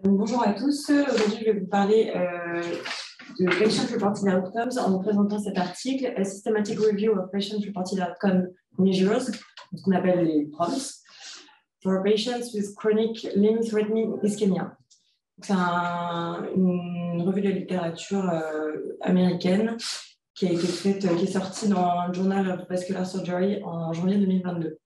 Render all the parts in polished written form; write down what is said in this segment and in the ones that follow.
Bonjour à tous. Aujourd'hui, je vais vous parler de Patient Reported Outcomes en vous présentant cet article, A Systematic Review of Patient Reported Outcome Measures, ce qu'on appelle les PROMS, for patients with chronic limb-threatening ischemia. C'est une revue de littérature américaine qui a été faite, qui est sortie dans le Journal of Vascular Surgery en janvier 2022.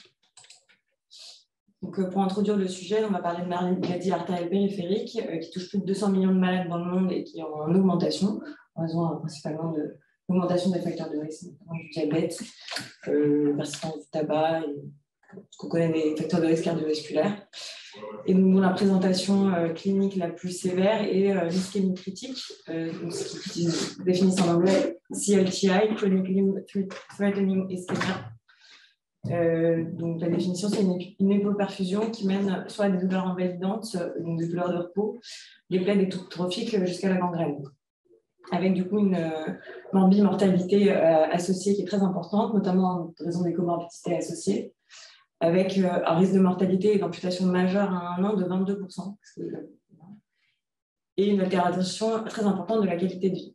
Donc, pour introduire le sujet, on va parler de maladie artérielle périphérique qui touche plus de 200 millions de malades dans le monde et qui est en augmentation, en raison principalement de l'augmentation des facteurs de risque, notamment du diabète, persistance du tabac, et ce qu'on connaît des facteurs de risque cardiovasculaires. Et donc, dans la présentation clinique la plus sévère est l'ischémie critique, ce qui définit en anglais CLTI, Chronic Limb Threatening Ischemia. Donc la définition, c'est une hypoperfusion qui mène soit à des douleurs invalidantes, donc des douleurs de repos, des plaies étrophiques jusqu'à la gangrène, avec du coup une morbimortalité associée qui est très importante, notamment en raison des comorbidités associées, avec un risque de mortalité et d'amputation majeure à 1 an de 22%, et une altération très importante de la qualité de vie.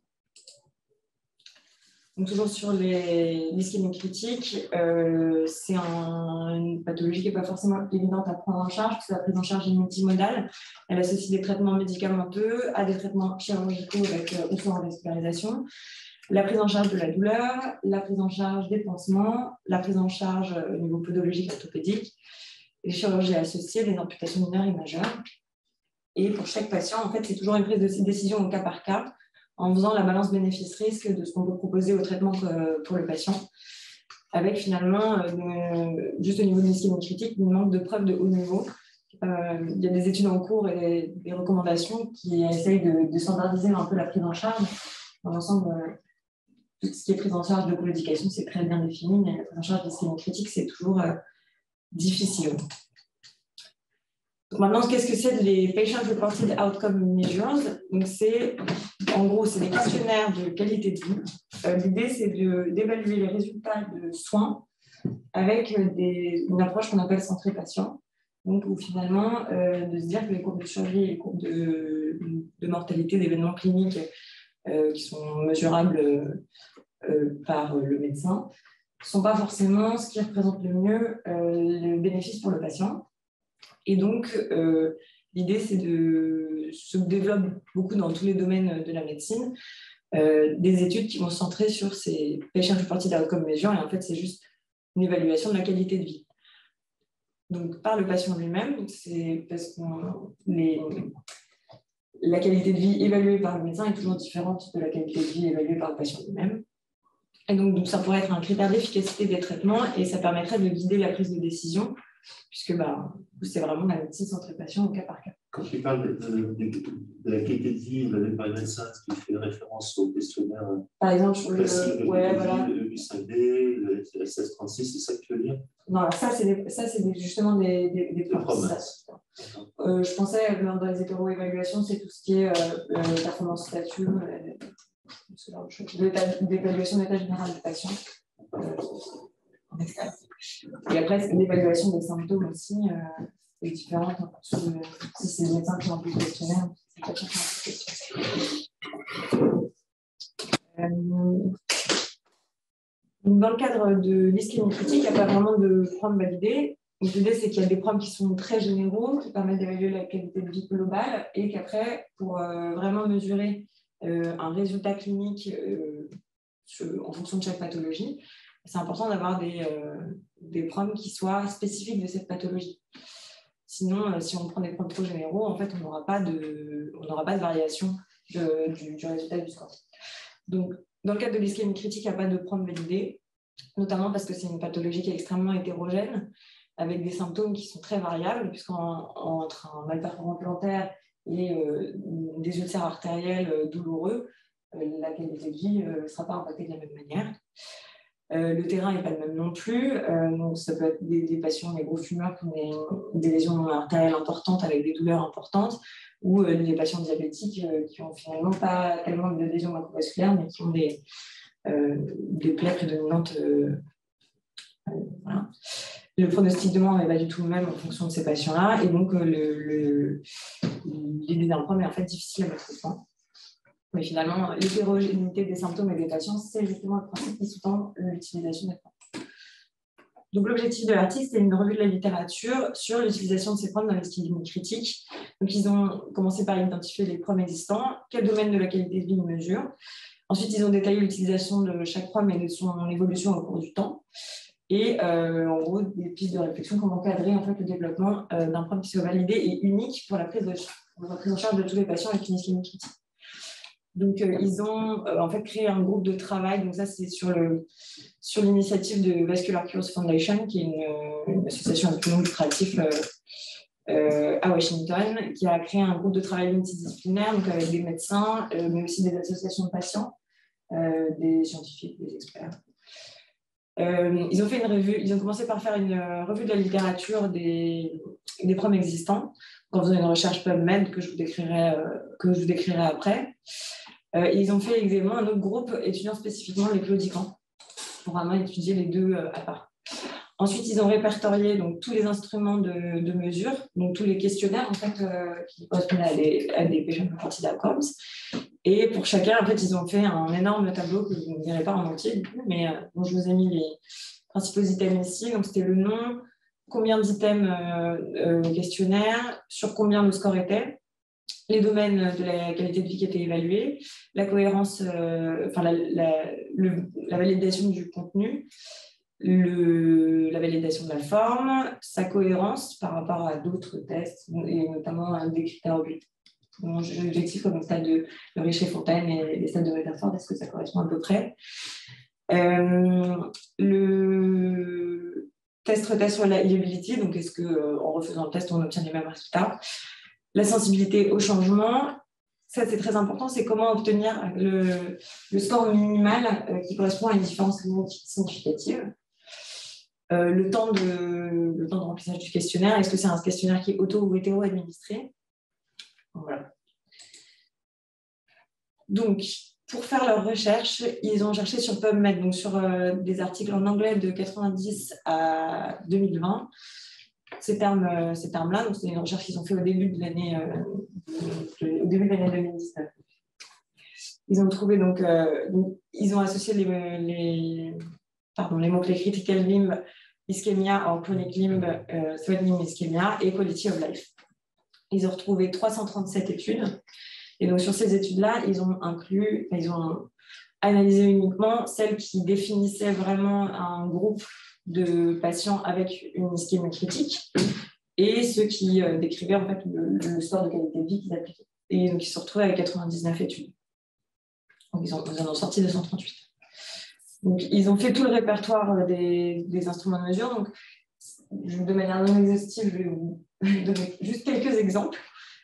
Donc, toujours sur l'ischémie critique, c'est une pathologie qui n'est pas forcément évidente à prendre en charge, parce que la prise en charge est multimodale. Elle associe des traitements médicamenteux à des traitements chirurgicaux avec ou sans revascularisation, la prise en charge de la douleur, la prise en charge des pansements, la prise en charge au niveau podologique orthopédique, les chirurgies associées, les amputations mineures et majeures. Et pour chaque patient, en fait, c'est toujours une prise de décision au cas par cas, en faisant la balance bénéfice-risque de ce qu'on peut proposer au traitement pour le patient, avec finalement, juste au niveau de l'ischémie critique, il manque de preuves de haut niveau. Il y a des études en cours et des recommandations qui essayent de standardiser un peu la prise en charge. Dans l'ensemble, tout ce qui est prise en charge de comédication, c'est très bien défini, mais la prise en charge de l'ischémie critique, c'est toujours difficile. Donc maintenant, qu'est-ce que c'est les Patient Reported Outcome Measures? Donc, en gros, c'est des questionnaires de qualité de vie. L'idée, c'est d'évaluer les résultats de soins avec une approche qu'on appelle centrée patient. Donc, où finalement, de se dire que les courbes de survie et les courbes de mortalité d'événements cliniques qui sont mesurables par le médecin ne sont pas forcément ce qui représente le mieux le bénéfice pour le patient. Et donc, l'idée, c'est se développe beaucoup dans tous les domaines de la médecine, des études qui vont se centrer sur ces patient reported outcome measures, et en fait, c'est juste une évaluation de la qualité de vie. Donc, par le patient lui-même, c'est parce que la qualité de vie évaluée par le médecin est toujours différente de la qualité de vie évaluée par le patient lui-même. Et donc, ça pourrait être un critère d'efficacité des traitements et ça permettrait de guider la prise de décision, puisque c'est vraiment la médecine centrée patient au cas par cas. Quand tu parles de la qualité de vie évaluée par le médecin, ce qui fait référence au questionnaire par exemple, sur le 5D, le SS36, c'est ça que tu veux dire? Non, alors ça, c'est justement des promesses. Je pensais, dans les hétéro-évaluations, c'est tout ce qui est performance statut, d'évaluation de l'état général du patient. Et après, l'évaluation des symptômes aussi est différente en fonction de si c'est le médecin qui remplit le questionnaire. Dans le cadre de l'ischémie critique, il n'y a pas vraiment de PROM validé. L'idée, c'est qu'il y a des PROM qui sont très généraux, qui permettent d'évaluer la qualité de vie globale, et qu'après, pour vraiment mesurer un résultat clinique en fonction de chaque pathologie, c'est important d'avoir des PROM qui soient spécifiques de cette pathologie. Sinon, si on prend des PROM trop généraux, en fait, on n'aura pas de variation du résultat du score. Donc, dans le cadre de l'ischémie critique, il n'y a pas de PROM validé, notamment parce que c'est une pathologie qui est extrêmement hétérogène, avec des symptômes qui sont très variables, puisqu'entre un malperformant plantaire et des ulcères artériels douloureux, la qualité de vie ne sera pas impactée de la même manière. Le terrain n'est pas le même non plus, donc ça peut être des patients, des gros fumeurs qui ont des lésions artérielles importantes avec des douleurs importantes, ou des patients diabétiques qui n'ont finalement pas tellement de lésions macrovasculaires, mais qui ont des plaies prédominantes. Voilà. Le pronostic de mort n'est pas du tout le même en fonction de ces patients-là, et donc L'idée d'un prom est en fait difficile à mettre au point. Mais finalement, l'hétérogénéité des symptômes et des patients, c'est justement le principe qui sous-tend l'utilisation des proms. Donc, l'objectif de l'article, c'est une revue de la littérature sur l'utilisation de ces proms dans l'ischémie critique. Donc, ils ont commencé par identifier les proms existants, quel domaine de la qualité de vie ils mesurent. Ensuite, ils ont détaillé l'utilisation de chaque prom et de son évolution au cours du temps. Et en gros, des pistes de réflexion pour encadrer en fait, le développement d'un prom qui soit validé et unique pour la prise en charge de tous les patients avec une ischémie critique. Donc, ils ont en fait créé un groupe de travail. Donc, ça, c'est sur l'initiative de Vascular Cures Foundation, qui est une association avec non lucratif à Washington, qui a créé un groupe de travail multidisciplinaire, donc avec des médecins, mais aussi des associations de patients, des scientifiques, des experts. Ils ont fait une revue. Ils ont commencé par faire une revue de la littérature des proms existants, en faisant une recherche PubMed que je vous décrirai après. Ils ont fait également un autre groupe étudiant spécifiquement les claudicants pour vraiment étudier les deux à part. Ensuite, ils ont répertorié donc, tous les instruments de mesure, donc tous les questionnaires en fait, qui correspondaient à des patient reported outcomes. Et pour chacun, en fait, ils ont fait un énorme tableau que vous ne verrez pas en entier, mais dont je vous ai mis les principaux items ici. Donc, c'était le nom, combien d'items questionnaire, sur combien le score était, les domaines de la qualité de vie qui étaient évalués, la cohérence, la validation du contenu, la validation de la forme, sa cohérence par rapport à d'autres tests, et notamment des critères objectifs comme le stade de Richer-Fontaine et les stades de Rutherford, est-ce que ça correspond à peu près? Le retest sur la liability, donc est-ce qu'en refaisant le test, on obtient les mêmes résultats? La sensibilité au changement, ça c'est très important, c'est comment obtenir le score minimal qui correspond à une différence significative. Le temps de remplissage du questionnaire, est-ce que c'est un questionnaire qui est auto ou hétéro-administré? Voilà. Donc, pour faire leur recherche, ils ont cherché sur PubMed, donc sur des articles en anglais de 90 à 2020. Ces termes-là, donc c'est une recherche qu'ils ont fait au début de l'année 2019. Ils ont trouvé donc ils ont associé les mots-clés critical limb ischemia en chronic limb threatening ischemia et quality of life. Ils ont retrouvé 337 études. Et donc, sur ces études-là, ils ont analysé uniquement celles qui définissaient vraiment un groupe de patients avec une ischémie critique et ceux qui décrivaient en fait le score de qualité de vie qu'ils appliquaient. Et donc, ils se retrouvaient avec 99 études. Donc, ils en ont sorti 238. Donc, ils ont fait tout le répertoire des instruments de mesure. Donc, de manière non exhaustive, je vais vous donner juste quelques exemples.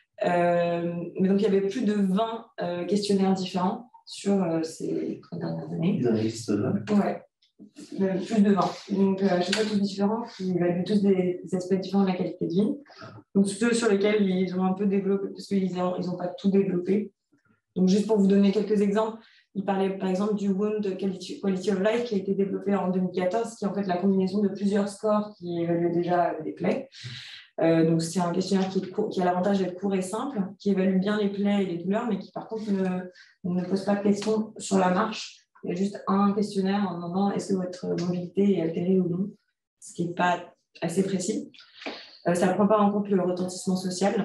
Mais donc, il y avait plus de 20 questionnaires différents sur ces 3 dernières années. Ils en existent là. Ouais, plus de 20. Donc, à chaque fois, tous différents, qui évaluent tous des aspects différents de la qualité de vie. Donc, ceux sur lesquels ils ont un peu développé, parce qu'ils n'ont pas tout développé. Donc, juste pour vous donner quelques exemples, ils parlaient par exemple du Wound Quality of Life qui a été développé en 2014, qui est en fait la combinaison de plusieurs scores qui évaluent déjà des plaies. Donc, c'est un questionnaire qui a l'avantage d'être court et simple, qui évalue bien les plaies et les douleurs, mais qui, par contre, ne pose pas de questions sur la marche. Il y a juste un questionnaire en demandant est-ce que votre mobilité est altérée ou non, ce qui n'est pas assez précis. Ça ne prend pas en compte le retentissement social.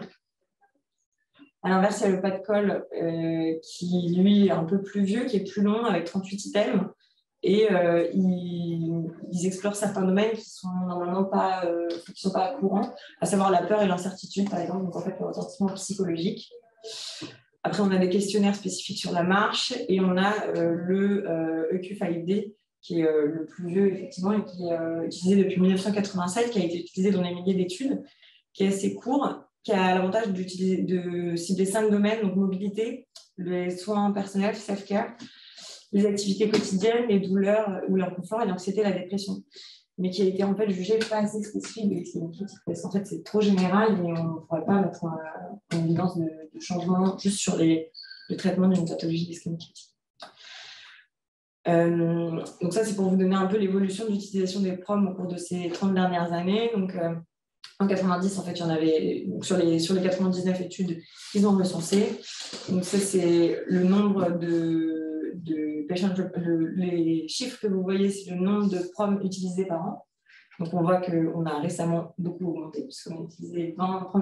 À l'inverse, il y a le pas de colle qui, lui, est un peu plus vieux, qui est plus long, avec 38 items. Et ils explorent certains domaines qui sont normalement pas courants, à savoir la peur et l'incertitude, par exemple, donc en fait le retentissement psychologique. Après, on a des questionnaires spécifiques sur la marche et on a le EQ5D, qui est le plus vieux, effectivement, et qui est utilisé depuis 1987, qui a été utilisé dans des milliers d'études, qui est assez court, qui a l'avantage de cibler 5 domaines, donc mobilité, les soins personnels, self-care, les activités quotidiennes, les douleurs ou l'inconfort et l'anxiété et la dépression, mais qui a été en fait jugé pas assez spécifique de l'ischémie critique parce qu'en fait c'est trop général et on ne pourrait pas mettre en évidence de changement juste sur le traitement d'une pathologie d'ischémie critique. Donc ça c'est pour vous donner un peu l'évolution d'utilisation des PROM au cours de ces 30 dernières années. Donc En 90, en fait, il y en avait, donc sur les 99 études qu'ils ont recensées. Donc ça, c'est le nombre de patients, les chiffres que vous voyez, c'est le nombre de PROM utilisés par an. Donc on voit qu'on a récemment beaucoup augmenté, puisqu'on a utilisé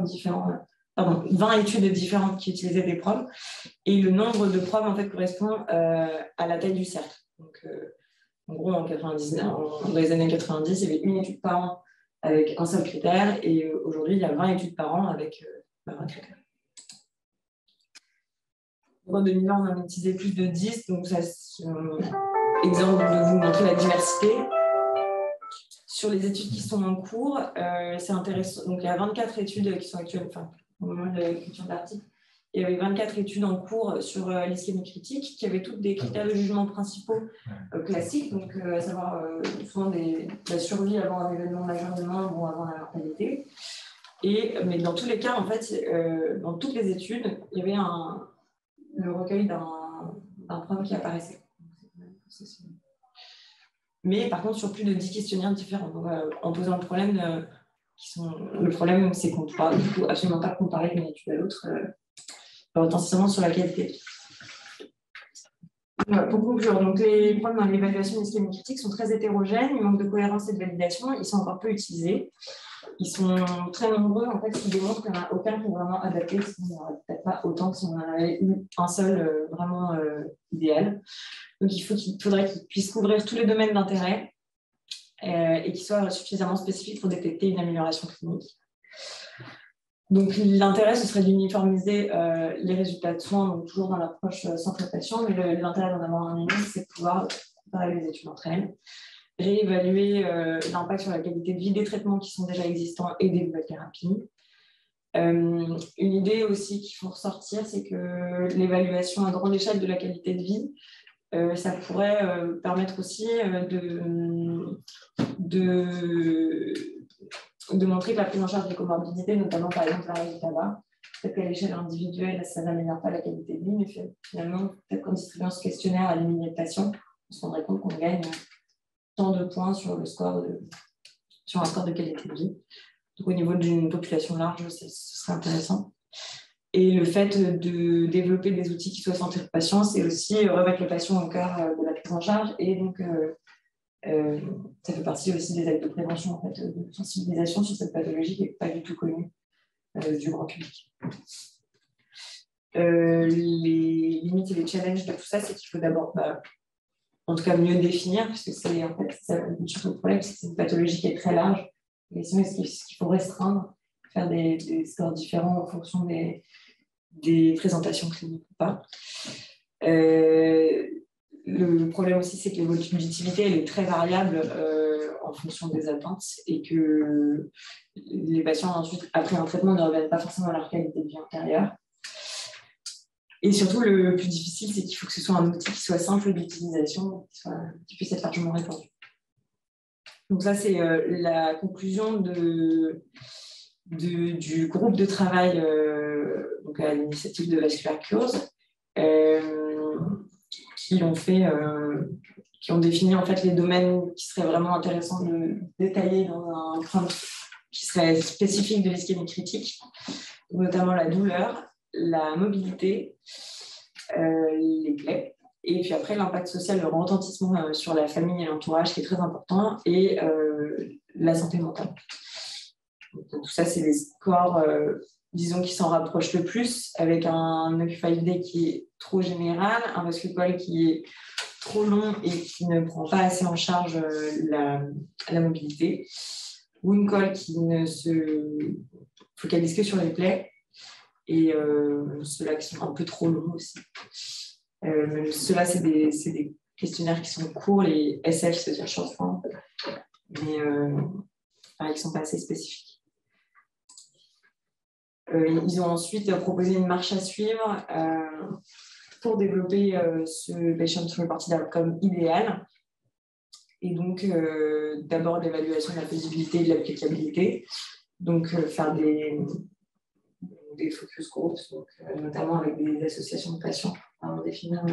20 études différentes qui utilisaient des PROM. Et le nombre de PROM, en fait, correspond à la taille du cercle. Donc, en gros, dans les années 90, il y avait une étude par an avec un seul critère, et aujourd'hui, il y a 20 études par an avec 20 critères. En 2020, on a utilisé plus de 10, donc ça, c'est un exemple de vous montrer la diversité. Sur les études qui sont en cours, c'est intéressant. Donc, il y a 24 études qui sont actuelles, enfin, au moment de l'écriture de l'article, il y avait 24 études en cours sur l'ischémie critique qui avaient toutes des critères de jugement principaux classiques, donc à savoir souvent la survie avant un événement majeur de mort ou avant la mortalité. Mais dans tous les cas, en fait, dans toutes les études, il y avait le recueil d'un PROM qui apparaissait. Mais par contre, sur plus de 10 questionnaires différents. Donc, en posant le problème, le problème, c'est qu'on ne pourra du coup absolument pas comparer d'une étude à l'autre, potentiellement sur la qualité. Voilà, pour conclure, donc les problèmes dans l'évaluation des ischémies critiques sont très hétérogènes, ils manquent de cohérence et de validation, ils sont encore peu utilisés. Ils sont très nombreux, en fait, ce qui démontre qu'il n'y en a aucun qui est vraiment adapté, sinon il n'y en aurait peut-être pas autant que si on en avait eu un seul vraiment idéal. Donc il faudrait qu'il puisse couvrir tous les domaines d'intérêt et qu'il soit suffisamment spécifique pour détecter une amélioration clinique. Donc l'intérêt, ce serait d'uniformiser les résultats de soins, donc toujours dans l'approche centre patient, mais l'intérêt d'en avoir un unique, c'est de pouvoir comparer les études entre elles, réévaluer l'impact sur la qualité de vie des traitements qui sont déjà existants et des nouvelles thérapies. Une idée aussi qu'il faut ressortir, c'est que l'évaluation à grande échelle de la qualité de vie, ça pourrait permettre aussi de montrer que la prise en charge des comorbidités, notamment par exemple l'arrêt du tabac, peut-être qu'à l'échelle individuelle, ça n'améliore pas la qualité de vie, mais finalement, peut-être qu'en distribuant ce questionnaire à des milliers de patients, on se rendrait compte qu'on gagne tant de points sur un score de qualité de vie. Donc, au niveau d'une population large, ce serait intéressant. Et le fait de développer des outils qui soient centrés au patient, c'est aussi remettre le patient au cœur de la prise en charge. Et donc, ça fait partie aussi des actes de prévention, en fait, de sensibilisation sur cette pathologie qui n'est pas du tout connue du grand public. Les limites et les challenges de tout ça, c'est qu'il faut d'abord, en tout cas, mieux définir, puisque c'est en fait ça le problème, c'est que c'est une pathologie qui est très large. Mais sinon, est-ce qu'il faut restreindre, faire des scores différents en fonction des présentations cliniques ou pas. Le problème aussi, c'est que l'évolutivité, elle est très variable en fonction des attentes et que les patients, ensuite, après un traitement, ne reviennent pas forcément à leur qualité de vie antérieure. Et surtout, le plus difficile, c'est qu'il faut que ce soit un outil qui soit simple d'utilisation, qui puisse être largement répandu. Donc ça, c'est la conclusion du groupe de travail donc à l'initiative de Vascular Cures, qui ont défini en fait les domaines qui seraient vraiment intéressants de détailler dans un point qui serait spécifique de l'ischémie critique, notamment la douleur, la mobilité, les plaies, et puis après l'impact social, le retentissement sur la famille et l'entourage qui est très important, et la santé mentale. Donc, tout ça, c'est des scores, disons, qui s'en rapprochent le plus, avec un OQ5D qui est trop général, un VascuCol qui est trop long et qui ne prend pas assez en charge la mobilité, ou une colle qui ne se focalise que sur les plaies, et ceux-là qui sont un peu trop longs aussi. Ceux-là, c'est des questionnaires qui sont courts, les SF, c'est-à-dire short form, mais qui ne sont pas assez spécifiques. Ils ont ensuite proposé une marche à suivre pour développer ce patient reported outcome idéal. Et donc, d'abord l'évaluation de la faisabilité et de l'applicabilité. Donc, faire des focus groups, donc, notamment avec des associations de patients, pour définir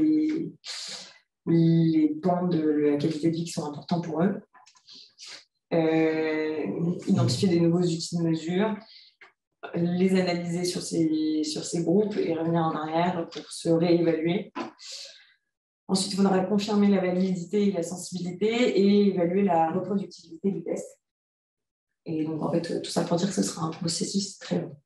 les pans de la qualité de vie qui sont importants pour eux. identifier des nouveaux outils de mesure, les analyser sur ces groupes et revenir en arrière pour se réévaluer. Ensuite, il faudra confirmer la validité et la sensibilité et évaluer la reproductibilité du test. Et donc, en fait, tout ça pour dire que ce sera un processus très long.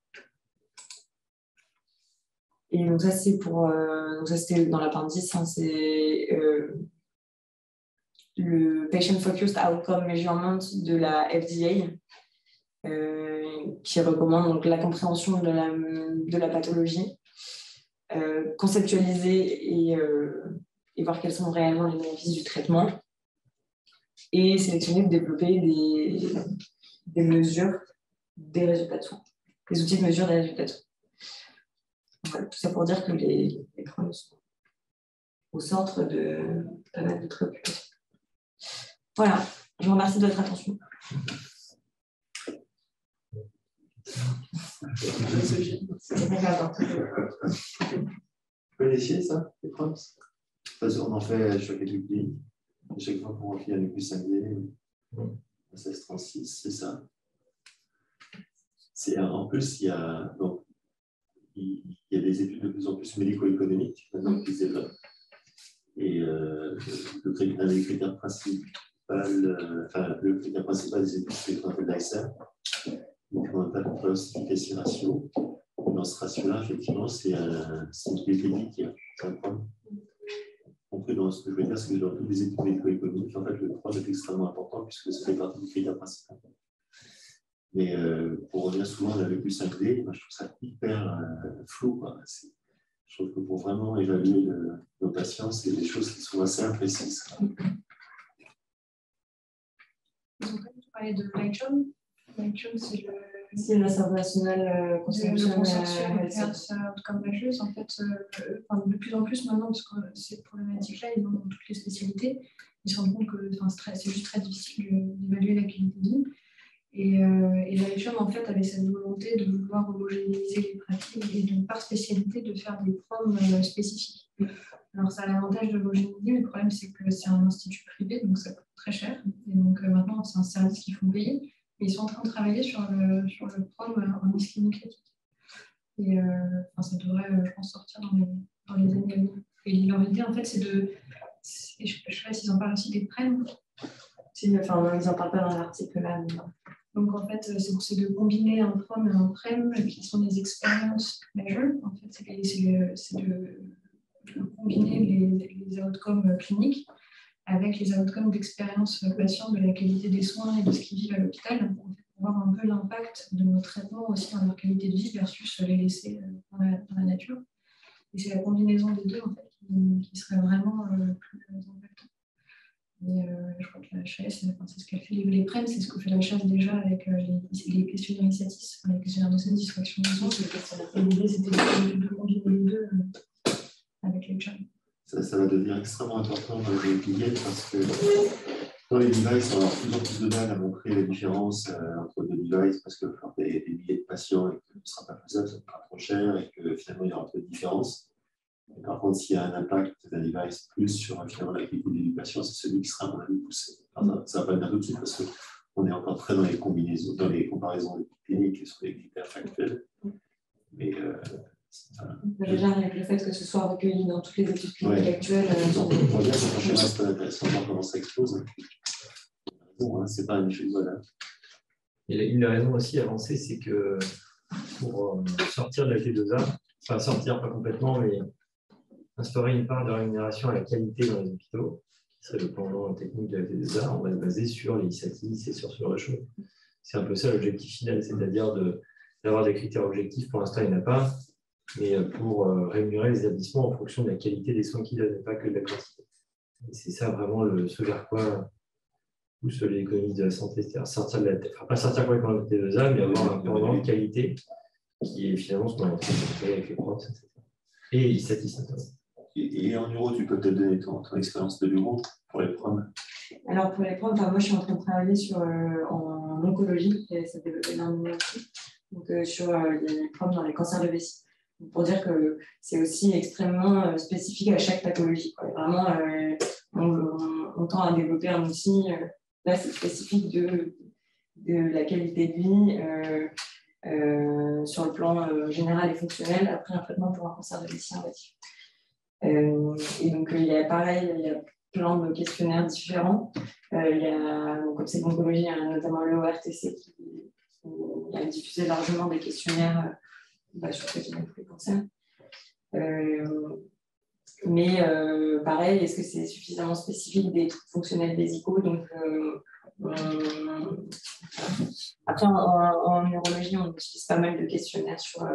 Et donc, ça, c'est pour... donc ça, c'était dans l'appendice, hein, c'est le Patient Focused Outcome Measurement de la FDA, qui recommande donc, la compréhension de la pathologie, conceptualiser et voir quels sont réellement les bénéfices du traitement, et sélectionner, développer des mesures des résultats de soins, des outils de mesure des résultats de soins. Voilà, tout ça pour dire que les Crohn sont au centre de pas mal de préoccupations. Voilà, je vous remercie de votre attention. Vous connaissiez ça, les Crohn? On en fait chaque étude. Chaque fois qu'on refait avec plus 5D, 1636, c'est ça. En plus, il y a des études de plus en plus médico-économiques maintenant qui se développent. Et un des critères principaux, le critère principal des études, c'est qu'on appelle l'ASR. Donc, on appelle Cost-Efficacy Ratio. Dans ce ratio-là, effectivement, c'est une qualité qui est un problème. Compris dans ce que je veux dire, c'est que dans toutes les études médico-économiques, en fait, le 3 est extrêmement important puisque ça fait partie du critère principal. Mais pour revenir souvent à la V+5D, moi, je trouve ça hyper flou, quoi. Je trouve que pour vraiment évaluer nos patients, c'est des choses qui sont assez imprécises. Ils ont quand même parlé de Lightshone. Lightshone, c'est l'Assemblée nationale consortium Health Outcome Measures. En fait, de plus en plus maintenant, parce que cette problématique-là, ils ont dans toutes les spécialités, ils se rendent compte que c'est juste très difficile d'évaluer la qualité de vie. Et Lightshone, en fait, avait cette volonté de vouloir homogénéiser les pratiques et donc, par spécialité, de faire des proms spécifiques. Alors, ça a l'avantage de l'homogénéiser, mais le problème, c'est que c'est un institut privé, donc ça coûte très cher. Et donc, maintenant, c'est un service qu'ils font payer. Et ils sont en train de travailler sur le prom en ischémie critique. Et ça devrait, je pense, sortir dans les années à venir. Et leur idée, en fait, c'est de... Je ne sais pas s'ils en parlent aussi des PREM. Ils n'en parlent pas dans l'article là. Mais... Donc, en fait, c'est de combiner un prom et un PREM, qui sont des experience measures. En fait, c'est de combiner les outcomes cliniques avec les outcomes d'expérience patient de la qualité des soins et de ce qu'ils vivent à l'hôpital, pour voir un peu l'impact de nos traitements aussi dans leur qualité de vie versus les laisser dans la nature. Et c'est la combinaison des deux, en fait, qui serait vraiment plus impactant. Et je crois que la HAS, c'est ce qu'elle fait. Les PREM, c'est ce que fait la HAS déjà avec les questionnaires initiatis, les questionnaires de satisfaction des soins. Et l'idée, c'était de combiner les deux avec les chats. Ça va devenir extrêmement important dans les piliers parce que dans les devices, on va avoir de plus en plus de mal à montrer les différences entre deux devices parce que faire des milliers de patients et que ce ne sera pas faisable, ça coûtera trop cher et que finalement il y aura peu de différence. Et par contre, s'il y a un impact d'un device plus sur finalement la qualité de l'éducation, c'est celui qui sera à mon avis poussé. Enfin, ça ne va pas venir tout de suite parce qu'on est encore très dans les combinaisons, dans les comparaisons cliniques et sur les critères factuels. Mais déjà, avec le fait que ce soit recueilli dans toutes les études cliniques actuelles. On voit bien que c'est un schéma très intéressant de voir comment ça explose. Bon, c'est pas un effet de voilà. Et une raison aussi avancée, c'est que pour sortir de la T2A, enfin sortir pas complètement, mais instaurer une part de rémunération à la qualité dans les hôpitaux, qui serait le pendant technique de la T2A, on va se baser sur les ISATIS et sur ce genre de choses. C'est un peu ça l'objectif final, c'est-à-dire d'avoir des critères objectifs. Pour l'instant, il n'y en a pas, mais pour rémunérer les établissements en fonction de la qualité des soins qu'ils donnent, et pas que de la quantité. Et c'est ça vraiment ce vers quoi pousse les économistes de la santé, c'est-à-dire sortir de pas sortir complètement de la T2A, mais avoir un pendant de qualité qui est finalement ce qu'on est en train de faire avec les profs, etc. Et ISATIS notamment. Et en neuro, tu peux peut-être donner ton expérience de neuro pour les PROM. Alors pour les PROM, moi je suis en train de travailler en oncologie, et ça développe énormément aussi, donc sur les PROM dans les cancers de vessie. Donc, pour dire que c'est aussi extrêmement spécifique à chaque pathologie, quoi. Vraiment, on tend à développer un outil là, c'est spécifique de la qualité de vie sur le plan général et fonctionnel après un traitement pour un cancer de vessie invasif. Et donc, il y a pareil, il y a plein de questionnaires différents. Comme c'est l'oncologie, il y a notamment le ORTC qui a diffusé largement des questionnaires sur quasiment tous les cancers. Mais pareil, est-ce que c'est suffisamment spécifique des trucs fonctionnels des ICO? Donc, après, en neurologie, on utilise pas mal de questionnaires sur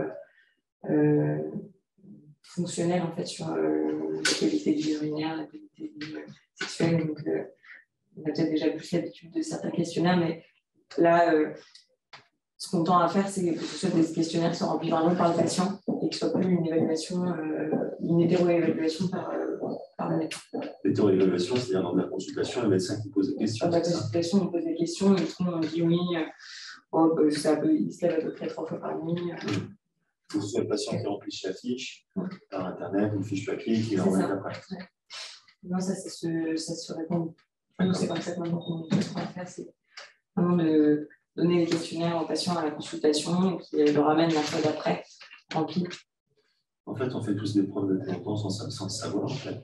fonctionnels en fait, sur la qualité de vie urinaire, la qualité de vie sexuelle. Donc, on a peut-être déjà plus l'habitude de certains questionnaires, mais là, ce qu'on tend à faire, c'est que ce soit des questionnaires qui sont remplis vraiment par le patient et que ce soit plus une évaluation, une hétéro-évaluation par le médecin. L'hétéro-évaluation, c'est-à-dire dans la consultation, le médecin qui pose des questions. Dans la consultation, on pose des questions, et on dit oui, il se lève à peu près 3 fois par nuit. Il faut que ce soit le patient qui remplisse la fiche par Internet, une fiche papier qui l'envoie après. Ouais. Non, ça se répond. Nous, c'est comme ça qu'on va faire, c'est vraiment de donner les questionnaires aux patients à la consultation et qui le ramènent la fois d'après, rempli. En fait, on fait tous des preuves de temps en temps sans le savoir, en fait.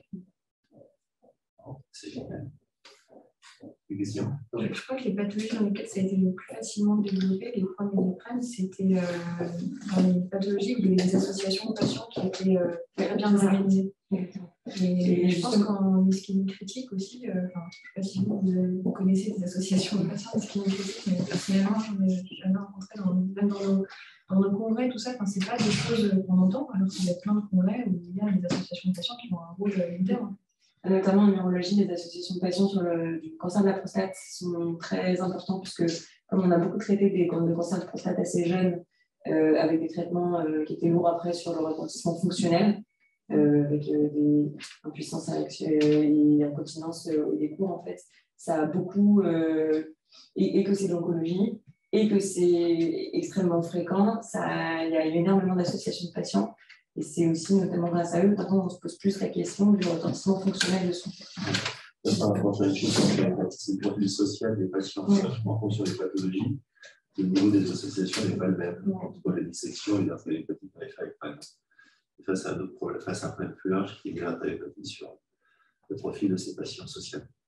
C'est génial. Des questions? Je crois que les pathologies dans lesquelles ça a été le plus facilement développé, les premiers prênes, c'était dans les pathologies où il y avait des associations de patients qui étaient très bien organisées. Et je pense qu'en ischémie critique aussi, je ne sais pas si vous connaissez des associations de patients d'ischémie critique, mais personnellement, je n'ai jamais rencontré, même dans nos congrès, tout ça, ce n'est pas des choses qu'on entend, alors qu'il y a plein de congrès où il y a des associations de patients qui ont un rôle leader. Notamment en neurologie, les associations de patients sur le cancer de la prostate sont très importantes, puisque comme on a beaucoup traité des cancers de prostate assez jeunes, avec des traitements qui étaient lourds après sur le retentissement fonctionnel, avec des impuissances et incontinence des cours, en fait, ça a beaucoup, et que c'est de l'oncologie, et que c'est extrêmement fréquent, il y a énormément d'associations de patients. Et c'est aussi notamment grâce à eux, maintenant, on se pose plus la question du retentissement fonctionnel de son. Par rapport à la chose, c'est le profil social des patients, vachement compte sur les pathologies. Le niveau des associations n'est pas le même. Entre les dissections et l'interleucopathe périphérique, par exemple. Et face à d'autres problèmes, face à un problème plus large qui est l'interleucopathe sur le profil de ces patients sociaux.